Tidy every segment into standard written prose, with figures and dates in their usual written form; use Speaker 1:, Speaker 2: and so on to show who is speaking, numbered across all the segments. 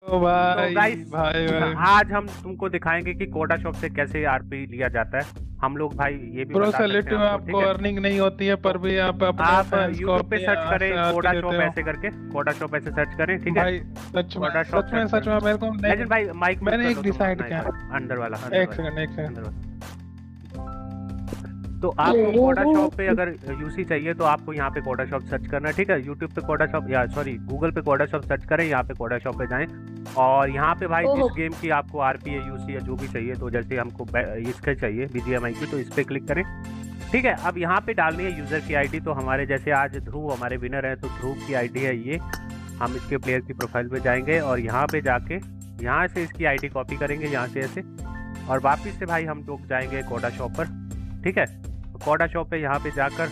Speaker 1: ओ
Speaker 2: तो
Speaker 1: भाई
Speaker 2: गाइस
Speaker 1: भाई भाई।
Speaker 2: आज हम तुमको दिखाएंगे कि कोडा शॉप से कैसे आरपी लिया जाता है। हम लोग भाई ये भी
Speaker 1: ब्रो
Speaker 2: बता सकते
Speaker 1: सैल्यूट
Speaker 2: हैं
Speaker 1: में
Speaker 2: आपको, ठीक
Speaker 1: आपको
Speaker 2: है।
Speaker 1: अर्निंग नहीं होती है
Speaker 2: तो
Speaker 1: पर भी आप अपने
Speaker 2: आप
Speaker 1: फैंस को
Speaker 2: YouTube पे
Speaker 1: अपनी
Speaker 2: सर्च करें
Speaker 1: आरपी
Speaker 2: कोडा
Speaker 1: देते
Speaker 2: शॉप
Speaker 1: हो।
Speaker 2: ऐसे करके, कोडा शॉप ऐसे सर्च करें, ठीक है।
Speaker 1: भाई सच में
Speaker 2: कोडा शॉप सर्च
Speaker 1: सच
Speaker 2: करें।
Speaker 1: में मेरे को नहीं।
Speaker 2: लेजेंड भाई माइक म्यूट
Speaker 1: मैंने
Speaker 2: कर
Speaker 1: एक
Speaker 2: लो तुम
Speaker 1: डिसाइड
Speaker 2: अपना एक
Speaker 1: किया।
Speaker 2: बार, अंदर वाला अंदर
Speaker 1: एक
Speaker 2: वाला
Speaker 1: सेकंड एक
Speaker 2: अंदर
Speaker 1: सेकंड।
Speaker 2: वाला। तो आपको कोडा शॉप पे अगर यूसी चाहिए तो आपको यहाँ पे कोडा शॉप सर्च करना है, ठीक है। यूट्यूब पे कोडा शॉप या सॉरी गूगल पे कोडा शॉप सर्च करें, यहाँ पे कोडा शॉप पे जाएं और यहाँ पे भाई जिस गेम की आपको आरपी है यूसी है जो भी चाहिए, तो जैसे हमको इसका चाहिए बीजीएमआई की, तो इस पे क्लिक करें, ठीक है। अब यहाँ पे डालनी है यूजर की आईडी। तो हमारे जैसे आज ध्रुव हमारे विनर है, तो ध्रुव की आईडी है ये। हम इसके प्लेयर की प्रोफाइल पे जाएंगे और यहाँ पे जाके यहाँ से इसकी आईडी कॉपी करेंगे, यहाँ से ऐसे, और वापिस से भाई हम लोग जाएंगे कोडा शॉप पर, ठीक है। तो कोडा शॉप पे यहाँ पे जाकर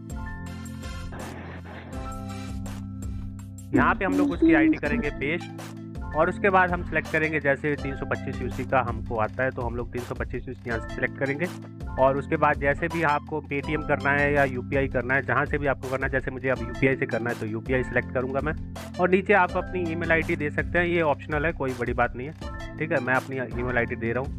Speaker 2: यहाँ पे हम लोग उसकी आईडी करेंगे पेस्ट, और उसके बाद हम सिलेक्ट करेंगे जैसे 325 यूसी का हमको आता है, तो हम लोग 325 यूसी यहाँ से सिलेक्ट करेंगे। और उसके बाद जैसे भी आपको पेटीएम करना है या यूपीआई करना है, जहाँ से भी आपको करना है, जैसे मुझे अब यूपीआई से करना है तो यूपीआई सिलेक्ट करूँगा मैं। और नीचे आप अपनी ईमेल आईडी दे सकते हैं, ये ऑप्शनल है, कोई बड़ी बात नहीं है, ठीक है। मैं अपनी ईमेल आईडी दे रहा हूँ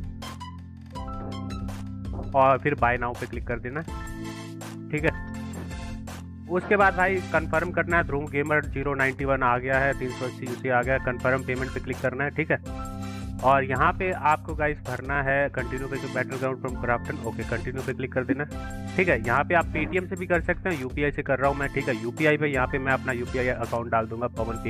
Speaker 2: और फिर बाय नाउ पे क्लिक कर देना, ठीक है। उसके बाद भाई कंफर्म करना है, ध्रुव गेमर 091 आ गया है, 380 यूसी आ गया, कंफर्म पेमेंट पे क्लिक करना है, ठीक है। और यहाँ पे आपको गाइस भरना है कंटिन्यू पे battle ground from Krafton, okay continue पे क्लिक कर देना, ठीक है। यहाँ पे आप पेटीएम से भी कर सकते हैं, यूपीआई से कर रहा हूँ मैं, ठीक है। यूपीआई पे यहाँ पे मैं अपना यूपीआई अकाउंट डाल दूंगा,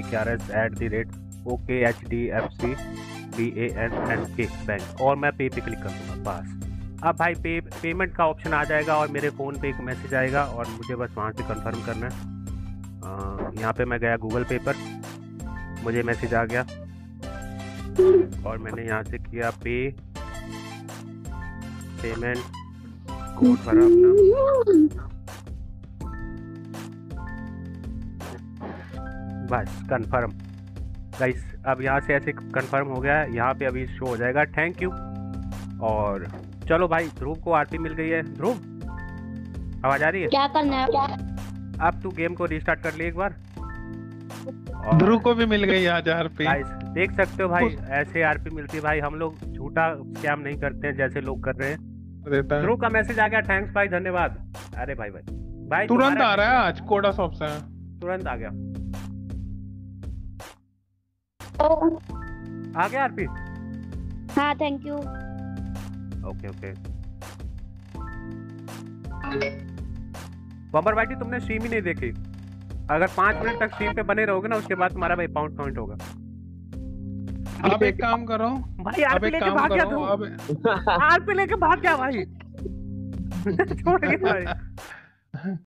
Speaker 2: PWNPKRS@OKHDFC BANNK बैंक, और मैं पे पे क्लिक कर दूंगा बस। अब भाई पेमेंट का ऑप्शन आ जाएगा और मेरे फ़ोन पे एक मैसेज आएगा और मुझे बस वहाँ से कंफर्म करना है। यहाँ पे मैं गया गूगल पे पर, मुझे मैसेज आ गया और मैंने यहाँ से किया पेमेंट कोड भरा अपना, बस कंफर्म गाइस। अब यहाँ से ऐसे कंफर्म हो गया है, यहाँ पे अभी शो हो जाएगा थैंक यू। और चलो भाई ध्रुव को आरपी मिल गई है। ध्रुव आवाज आ रही है?
Speaker 3: क्या करना है?
Speaker 2: अब तू गेम को रिस्टार्ट कर ले एक बार।
Speaker 1: ध्रुव को भी मिल गई आज आरपी।
Speaker 2: गाइस देख सकते हो भाई ऐसे आरपी मिलती है भाई, हम लोग झूठा स्कैम नहीं करते हैं जैसे लोग कर रहे हैं। ध्रुव का मैसेज आ गया, थैंक्स भाई धन्यवाद। अरे भाई भाई
Speaker 1: तुरंत आ रहा है आज कोडा शॉप से,
Speaker 2: तुरंत आ गया, आ गया आरपी।
Speaker 3: हाँ थैंक यू।
Speaker 2: Okay okay. बम्बर भाई तुमने स्ट्रीम ही नहीं देखी, अगर 5 मिनट तक स्ट्रीम पे बने रहोगे ना, उसके बाद तुम्हारा भाई पाउंड काउंट होगा।
Speaker 1: अब एक काम करो
Speaker 2: भाई, आरपी लेके भाग गया तू, आरपी लेके भाग गया भाई छोड़ के भाई।